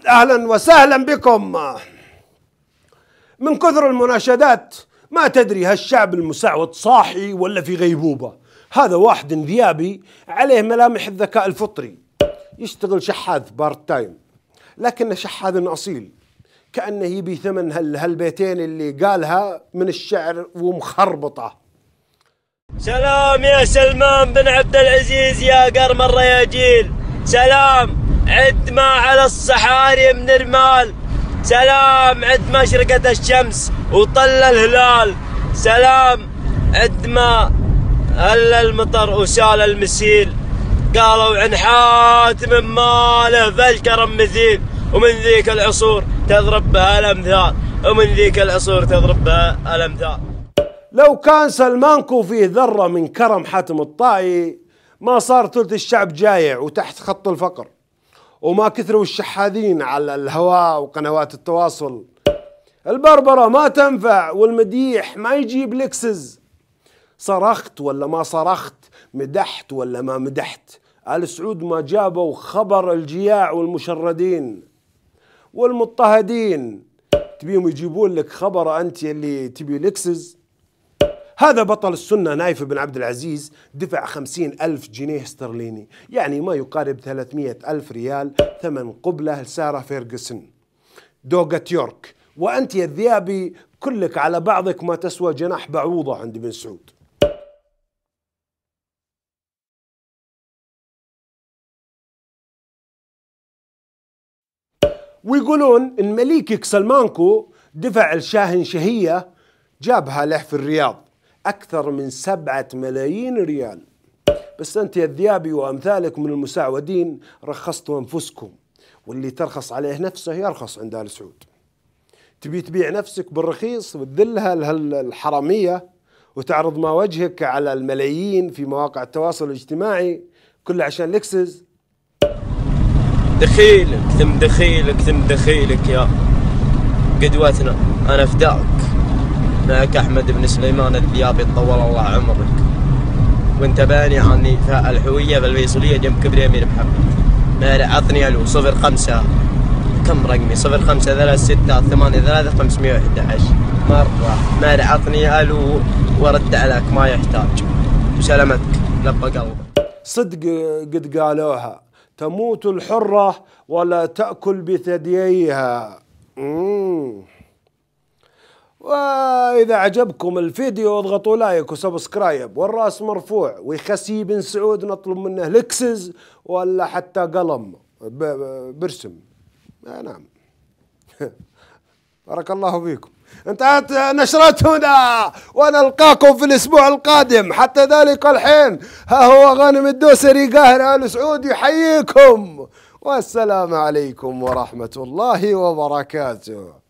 أهلا وسهلا بكم. من كثر المناشدات ما تدري هالشعب المسعود صاحي ولا في غيبوبة. هذا واحد انذيابي عليه ملامح الذكاء الفطري، يشتغل شحاذ بارت تايم، لكنه شحاذ أصيل، كأنه يبي ثمن هالبيتين اللي قالها من الشعر ومخربطة. سلام يا سلمان بن عبد العزيز يا قرم الرياجيل، سلام عد ما على الصحاري من رمال، سلام عد ما شرقت الشمس وطل الهلال، سلام عد ما هل المطر وسال المسيل، قالوا عن حاتم ما له فالكرم مثيل، ومن ذيك العصور تضرب بها الأمثال، ومن ذيك العصور تضرب بها الأمثال. لو كان سلمانكو فيه ذرة من كرم حاتم الطائي ما صار ثلث الشعب جايع وتحت خط الفقر، وما كثروا الشحاذين على الهواء وقنوات التواصل. البربرة ما تنفع والمديح ما يجيب لكسز. صرخت ولا ما صرخت، مدحت ولا ما مدحت، آل سعود ما جابوا خبر الجياع والمشردين والمضطهدين، تبيهم يجيبون لك خبر أنت اللي تبي لكسز. هذا بطل السنة نايف بن عبد العزيز دفع 50,000 جنيه استرليني، يعني ما يقارب 300,000 ريال، ثمن قبلة لسارة فيرغسون دوغة يورك. وأنت يا الذيابي كلك على بعضك ما تسوى جناح بعوضة عند بن سعود. ويقولون إن مليكك سلمانكو دفع الشاهن شهية جابها له في الرياض أكثر من 7 ملايين ريال. بس أنت يا الذيابي وأمثالك من المساعدين رخصتوا أنفسكم، واللي ترخص عليه نفسه يرخص عند آل سعود. تبي تبيع نفسك بالرخيص وتذلها الحرامية وتعرض ما وجهك على الملايين في مواقع التواصل الاجتماعي كله عشان لكسز. دخيلك ثم دخيلك ثم دخيلك يا قدوتنا، أنا فداك معك أحمد بن سليمان الذيابي طول الله عمرك، وانت باني عني الحوية بالفيصلية جنب كبري أمير محمد. مارع عطني ألو 05 كم رقمي 0536833511 مرة. مارع عطني ألو ورد عليك ما يحتاج، وسلامتك لبى قلبك. صدق قد قالوها، تموت الحرة ولا تأكل بثدييها. وإذا عجبكم الفيديو اضغطوا لايك وسبسكرايب والراس مرفوع، ويخسي بن سعود نطلب منه لكسز ولا حتى قلم برسم. نعم. بارك الله فيكم. انتهت نشرتنا ونلقاكم في الأسبوع القادم. حتى ذلك الحين ها هو غانم الدوسري قاهر آل سعود يحييكم، والسلام عليكم ورحمة الله وبركاته.